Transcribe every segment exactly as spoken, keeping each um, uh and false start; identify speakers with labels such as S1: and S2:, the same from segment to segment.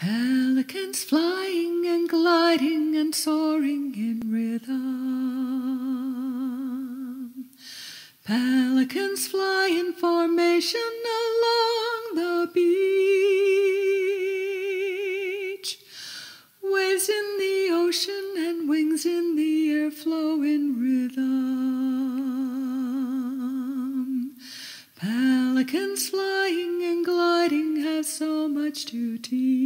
S1: Pelicans flying and gliding and soaring in rhythm. Pelicans fly in formation along the beach. Waves in the ocean and wings in the air flow in rhythm. Pelicans flying and gliding have so much to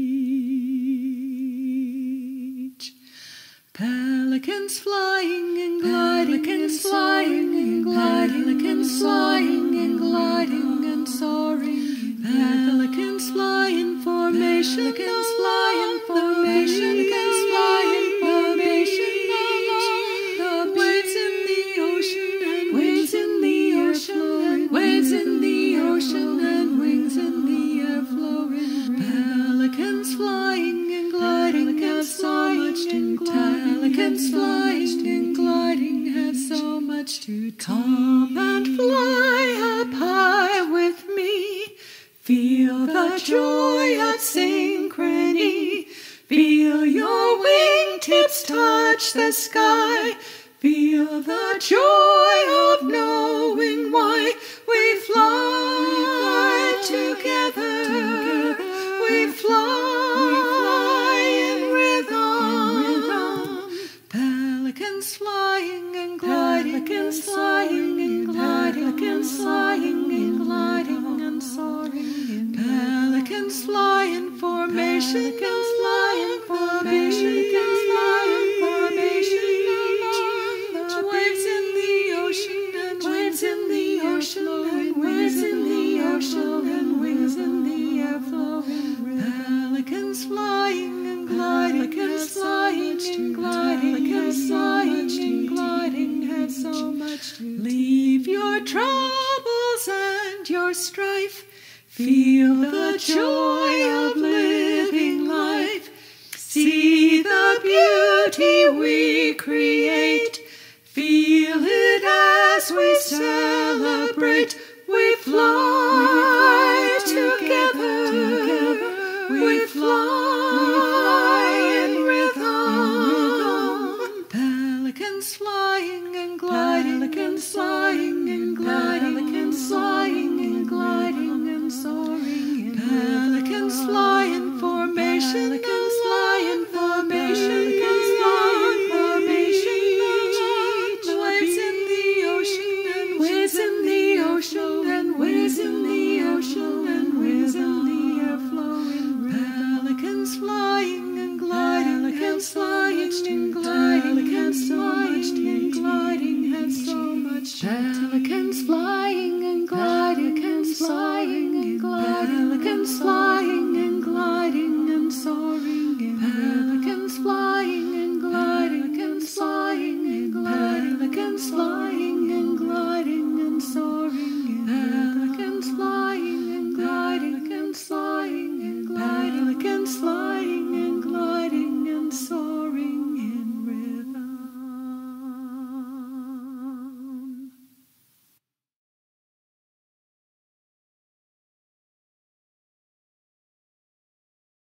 S1: teach. Pelicans flying and gliding, pelicans flying and gliding, pelicans flying and gliding and soaring. Pelicans fly in formation, pelicans fly in formation, pelicans fly in formation. The waves in the ocean and waves in the ocean, waves in the ocean and wings in the air flowing. Pelicans flying and gliding have so much to tell. Pelicans flying and gliding have so much to teach. Come and fly up high with me. Feel the joy of synchrony. Feel your wingtips touch the sky. Feel the joy of knowing why we fly together. We fly in rhythm. Pelicans flying and gliding, pelicans flying and gliding, pelicans flying and gliding and soaring. Pelicans fly in formation, pelicans fly in formation, pelicans fly in formation. Waves in the ocean and waves in the ocean and waves in the ocean and wings in the air flowing. Pelicans flying and gliding, pelicans flying and gliding, pelicans flying and gliding have so much to leave your troubles and your strife. Feel the joy of living life. See the beauty we create.